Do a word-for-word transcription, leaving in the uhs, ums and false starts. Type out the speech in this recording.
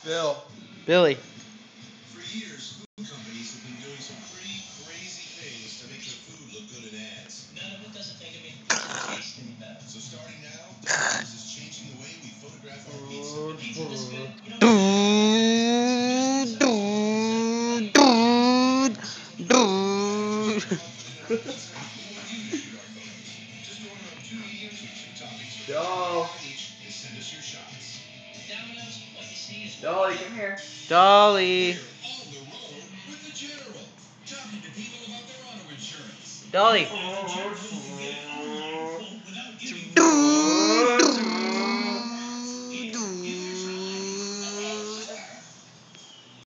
Bill. Billy. For years, food companies have been doing some pretty crazy things to make their food look good in ads. None of it doesn't make it doesn't taste any better. So starting now, Domino's is changing the way we photograph our pizza. Pizza this good? You don't Dude, dude, dude, dude. Just order up two mediums with two toppings for Yo. each and send us your shots. Domino's, what you see is Dolly, come here. Dolly. We're on the road with the General, talking to people about their auto insurance. Dolly. without giving Dude.